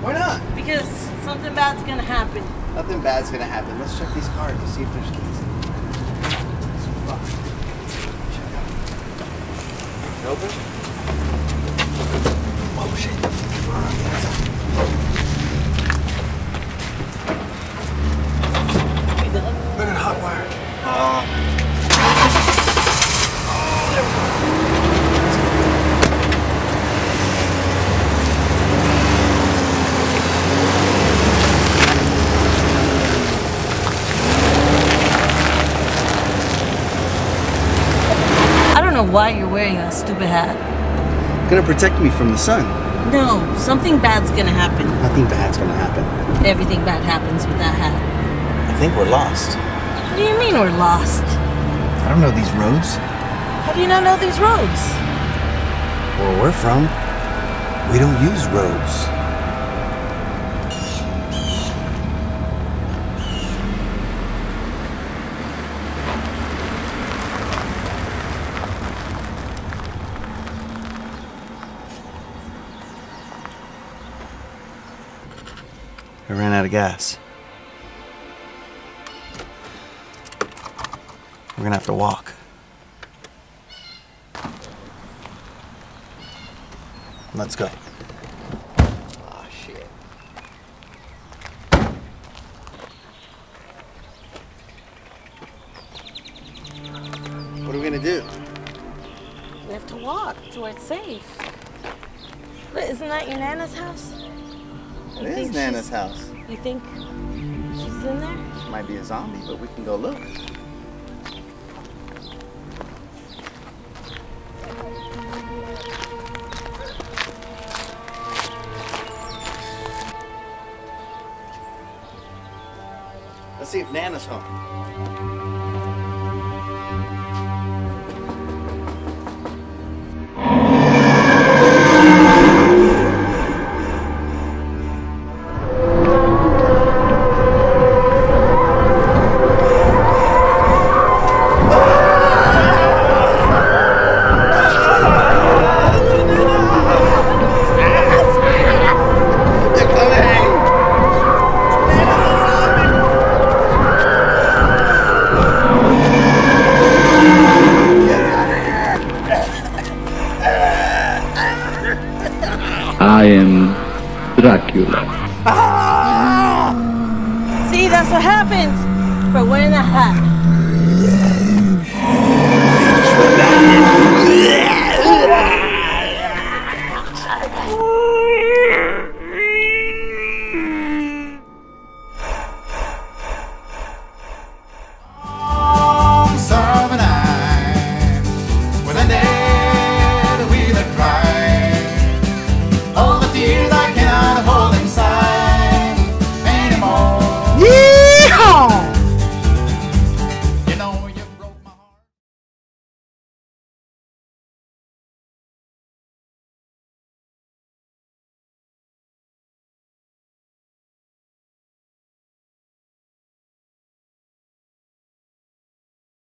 Why not? Because something bad's gonna happen. Nothing bad's gonna happen. Let's check these cars to see if there's keys. Check out. Open? Oh shit. Look at hot wire. I don't know why you're wearing that stupid hat. It's gonna protect me from the sun. No, something bad's gonna happen. Nothing bad's gonna happen. Everything bad happens with that hat. I think we're lost. What do you mean we're lost? I don't know these roads. How do you not know these roads? Where we're from, we don't use roads. I ran out of gas. We're gonna have to walk. Let's go. Oh shit. What are we gonna do? We have to walk to where it's safe. But isn't that your Nana's house? It is Nana's house. You think she's in there? She might be a zombie, but we can go look. Let's see if Nana's home. I am Dracula. See, that's what happens for wearing a hat.